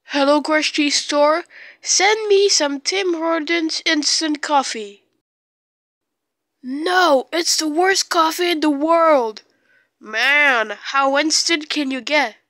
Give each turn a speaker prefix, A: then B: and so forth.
A: Hello, grocery store. Send me some Tim Hortons instant coffee. No, it's the worst coffee in the world. Man, how instant can you get?